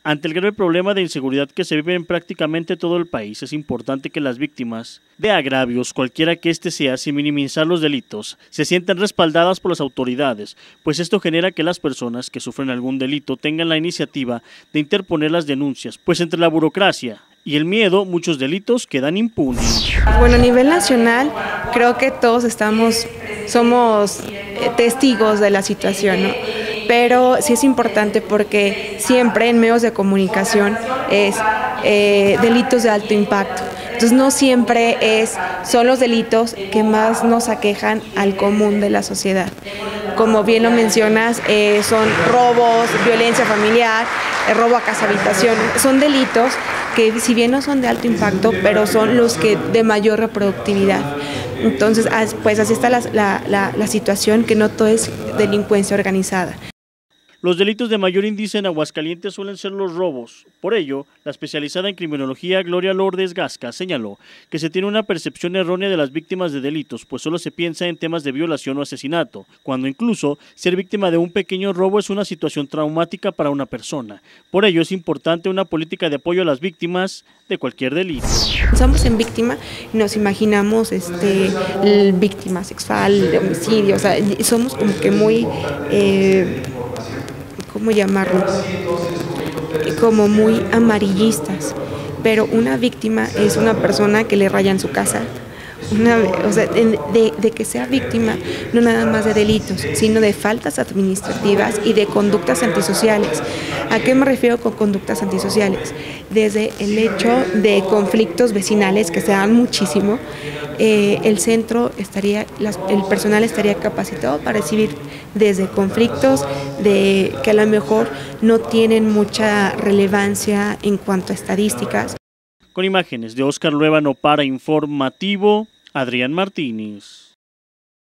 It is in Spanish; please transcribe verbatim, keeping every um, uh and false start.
Ante el grave problema de inseguridad que se vive en prácticamente todo el país, es importante que las víctimas de agravios, cualquiera que éste sea, sin minimizar los delitos, se sientan respaldadas por las autoridades, pues esto genera que las personas que sufren algún delito tengan la iniciativa de interponer las denuncias, pues entre la burocracia y el miedo, muchos delitos quedan impunes. Bueno, a nivel nacional, creo que todos estamos, somos testigos de la situación, ¿no? Pero sí es importante porque siempre en medios de comunicación es eh, delitos de alto impacto. Entonces no siempre es, son los delitos que más nos aquejan al común de la sociedad. Como bien lo mencionas, eh, son robos, violencia familiar, eh, robo a casa habitación, son delitos que si bien no son de alto impacto, pero son los que de mayor reproductividad. Entonces, pues así está la, la, la, la situación, que no todo es delincuencia organizada. Los delitos de mayor índice en Aguascalientes suelen ser los robos. Por ello, la especializada en criminología Gloria Lourdes Gasca señaló que se tiene una percepción errónea de las víctimas de delitos, pues solo se piensa en temas de violación o asesinato, cuando incluso ser víctima de un pequeño robo es una situación traumática para una persona. Por ello es importante una política de apoyo a las víctimas de cualquier delito. Pensamos en víctima y nos imaginamos este, víctima sexual, de homicidio, o sea, somos como que muy... Eh, ¿cómo llamarlo? Como muy amarillistas, pero una víctima es una persona que le rayan su casa, una, o sea, de, de que sea víctima no nada más de delitos, sino de faltas administrativas y de conductas antisociales. ¿A qué me refiero con conductas antisociales? Desde el hecho de conflictos vecinales que se dan muchísimo, eh, el centro estaría, las, el personal estaría capacitado para recibir desde conflictos de que a lo mejor no tienen mucha relevancia en cuanto a estadísticas. Con imágenes de Óscar Luevano para Informativo, Adrián Martínez.